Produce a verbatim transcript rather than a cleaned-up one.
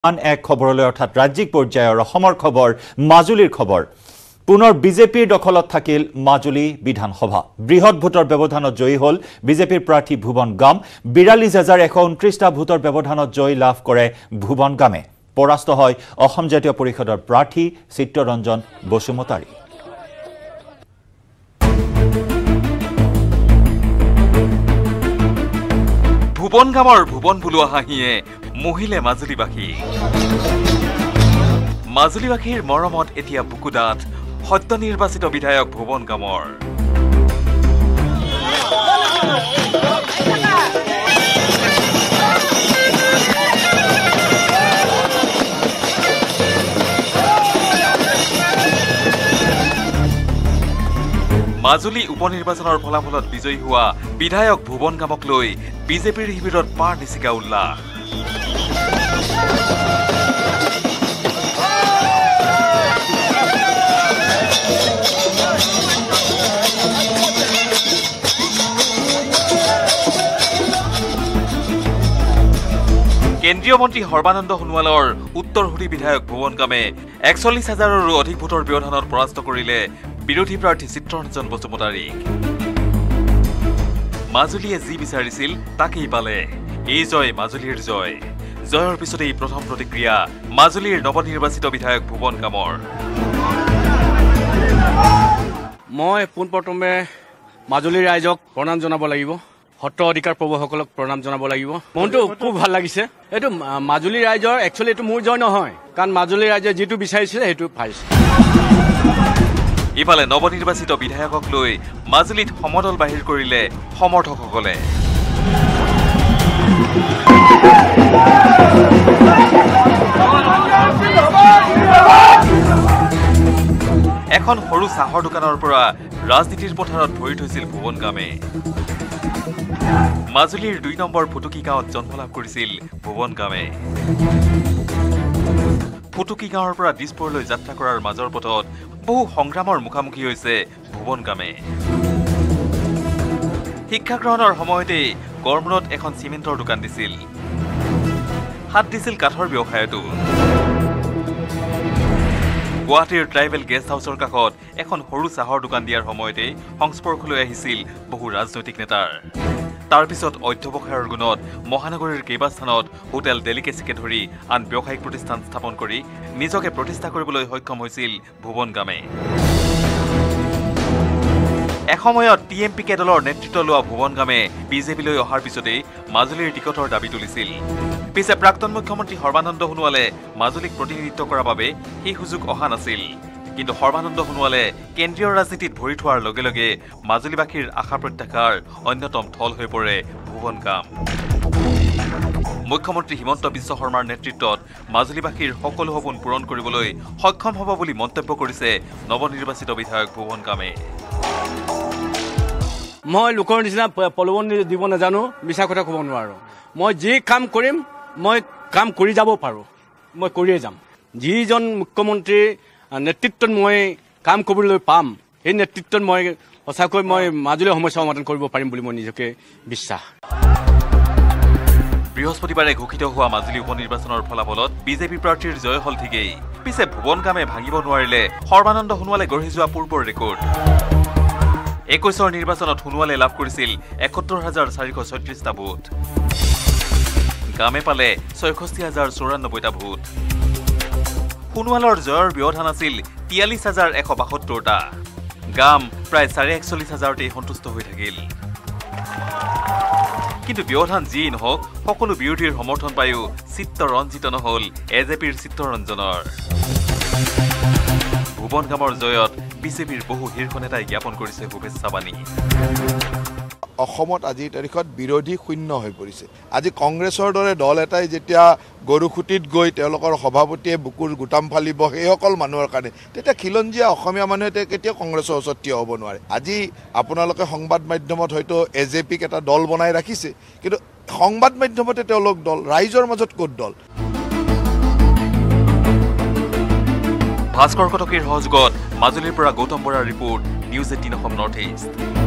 আন এক খবৰলৈ অৰ্থাৎ ৰাজ্যিক পৰ্যায়ৰ অসমৰ খবৰ মাজুলীৰ খবৰ পুনৰ বিজেপিৰ দখলত থাকিল মাজুলী বিধানসভা বৃহৎ ভোটৰ ব্যৱধানত জয়ী হল বিজেপিৰ প্ৰাৰ্থী ভুবন গাম বিৰাল্লিছ হাজাৰ এশ ঊনত্ৰিছ টা ভোটৰ ব্যৱধানত জয় লাভ কৰে ভুবন গামে পৰাস্ত হয় অসম জাতীয় পৰিষদৰ প্ৰাৰ্থী চিত্ৰৰঞ্জন বসুমতাৰী ভুবন গামৰ ভুবন বুলোৱা হাঁহিয়ে মহিলে মাজুলীবাসী মাজুলীবাসীৰ মৰমত এতিয়া বুকুদাত সত্য নিৰ্বাচিত বিধায়ক ভুবন গামৰ মাজুলী উপনিৰ্বাচনৰ ফলাফলত বিজয়ী হোৱা বিধায়ক ভুবন গামক লৈ বিজেপিৰ শিবিৰত পাৰ নিচিকা উল্লাস কেন্দ্ৰীয় মন্ত্ৰী সৰ্বানন্দ সোণোৱালৰ উত্তৰসূৰী বিধায়ক ভুবন গামে একচল্লিছ হাজাৰৰো অধিক ভোটৰ ব্যৱধানত পৰাস্ত কৰিলে বিৰোধী প্ৰাৰ্থী চিত্ৰৰঞ্জন বসুমতাৰীক মাজুলীয়ে যি বিচাৰিছিল তাকেই পালে এই জয় মাজুলীৰ জয় জয়ৰ পিছতেই প্ৰথম প্ৰতিক্ৰিয়া মাজুলীৰ নৱনিৰ্বাচিত বিধায়ক ভুবন গামৰ মই পোনপ্ৰথমে মাজুলীৰ ৰাইজক প্ৰণাম জনাব লাগিব সত্ৰ অধিকাৰ প্ৰভুসকলক প্ৰণাম জনাব লাগিব মনটো খুব ভাল লাগিছে এইটো মাজুলী ৰাইজৰ একচুৱেলি এইটো মোৰ জয় নহয় কাৰণ মাজুলী ৰাইজে যিটো বিচাৰিছিলে সেইটো পাইছে ইফালে নৱনিৰ্বাচিত বিধায়কক লৈ মাজুলীত সমদল বাহিৰ কৰিলে সমৰ্থকসকলে এখন সৰু চাহৰ দোকানৰ পৰা ৰাজনীতিৰ পথাৰত ভৰি থৈছিল ভুবন গামে মাজুলীৰ দুই নম্বৰ ফুটুকি গাঁৱত জন্ম লাভ কৰিছিল ভুবন গামে ফুটুকি গাঁৱৰ পৰা দিছপুৰলৈ যাত্ৰা কৰাৰ মাজৰ পথত বহু সংগ্ৰামৰ মুখামুখি হৈছে ভুবন গামে শিক্ষা গ্ৰহণৰ সময়তেই গড়মূৰত এখন চিমেণ্টৰ দোকান দিছিল হাত দিছিল কাঠৰ ব্যৱসায়তো গুৱাহাটীৰ ট্ৰাইবেল গেষ্ট হাউচৰ কাষত এখন সৰু চাহৰ দোকান দিয়াৰ সময়তে সংস্পৰ্শলৈ আহিছিল বহু ৰাজনৈতিক নেতাৰ তাৰ পিছত অধ্যৱসায়ৰ গুণত মহানগৰীৰ কেইবাস্থানত হোটেল ডেলিকেচিকে ধৰি আন ব্যৱসায়িক প্ৰতিষ্ঠান স্থাপন কৰি নিজকে প্ৰতিষ্ঠা কৰিবলৈ সক্ষম হৈছিল ভুবন গামে এসময়ত টি এম পি কে দলৰ নেতৃত্ব লোৱা ভুবন গামে বিজেপিলৈ অহাৰ পিছতেই মাজুলীৰ টিকটৰ দাবী তুলিছিল পিছে প্ৰাক্তন মুখ্যমন্ত্ৰী সৰ্বানন্দ সোণোৱালে মাজুলীক প্ৰতিনিধিত্ব কৰাৰ বাবে সেই সুযোগ অহা নাছিল কিন্তু সৰ্বানন্দ সোণোৱালে কেন্দ্ৰীয় ৰাজনীতিত ভৰি থোৱাৰ লগে লগে মাজুলীবাসীৰ আশা প্ৰত্যাশাৰ অন্যতম থল হৈ পৰে ভুবন গাম মুখ্যমন্ত্ৰী হিমন্ত বিশ্ব শৰ্মাৰ নেতৃত্বত মাজুলীবাসীৰ সকলো সপোন পূৰণ কৰিবলৈ সক্ষম হ'ব বুলি মন্তব্য কৰিছে নৱনিৰ্বাচিত বিধায়ক ভুবন গামে মই লোকৰ নিচিনা প্ৰলোভন দিব নাজানো মিছা কথা ক'ব নোৱাৰো মই যি কাম কৰিম মই কাম কৰি যাব পাৰো মই কৰিয়ে যাম যিজন মুখ্যমন্ত্ৰী নেতৃত্বত মই কাম কৰিবলৈ পাম এই নেতৃত্বত মই সঁচাকৈ মই মাজুলীৰ সমস্যা সমাধান কৰিব পাৰিম বুলি মই নিজকে বিশ্বাস বৃহস্পতিবাৰে ঘোষিত হোৱা মাজুলী উপনিৰ্বাচনৰ ফলাফলত বিজেপি প্ৰাৰ্থীৰ জয় হল ঠিকেই পিছে ভুবন গামে ভাঙিব নোৱাৰিলে সৰ্বানন্দ সোণোৱালে গঢ়ি যোৱা পূৰ্বৰ ৰেকৰ্ড একৈশৰ নিৰ্বাচনত সোণোৱালে লাভ কৰিছিল এসত্তৰ হাজাৰ চাৰিশ ছয়ত্ৰিছটা ভোট গামে পালে ছয়ষষ্ঠি হাজাৰ চৌৰান্নব্বৈটা ভোট সোণোৱালৰ জয়ৰ ব্যৱধান আছিল তিয়াল্লিছ হাজাৰ এশ বাসত্তৰটা গাম প্ৰায় চাৰে একচল্লিছ হাজাৰতেই সন্তুষ্ট হৈ থাকিল কিন্তু ব্যৱধান যি নহওক সকলো বিৰোধীৰ সমৰ্থন পায়ো চিত্ত ৰঞ্জিত নহল এ জে পিৰ চিত্ৰৰঞ্জনৰ ভুবন গামৰ জয়ত বিজেপিৰ বহু শীৰ্ষ নেতাই জ্ঞাপন কৰিছে শুভেচ্ছা বাণী অসমত আজিৰ তাৰিখত বিৰোধী শূন্য হৈ পৰিছে আজি কংগ্ৰেছৰ দৰে দল এটাই যেতিয়া গৰুখুটিত গৈ তেওঁলোকৰ সভাপতিয়ে বুকুৰ গুটাম ফালিব সেইসকল মানুহৰ কাৰণে তেতিয়া খিলঞ্জীয়া অসমীয়া মানুহে কেতিয়াও কংগ্ৰেছৰ ওচৰত থিয় হ'ব নোৱাৰে আজি আপোনালোকে সংবাদ মাধ্যমত হয়তো এ জে পিক এটা দল বনাই ৰাখিছে কিন্তু সংবাদ মাধ্যমতে তেওঁলোক দল ৰাইজৰ মাজত ক'ত দল ভাস্কৰ কটকীৰ সহযোগত মাজুলীৰ পৰা গৌতম বৰাৰ report news eighteen Assam north east.